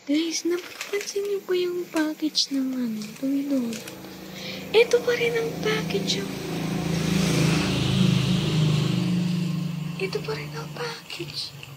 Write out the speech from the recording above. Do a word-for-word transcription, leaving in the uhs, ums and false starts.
Guys, napapansin niyo po yung package ng ano, DOOWEE. Ito pa rin ang package. Oh. Ito pa rin ang package.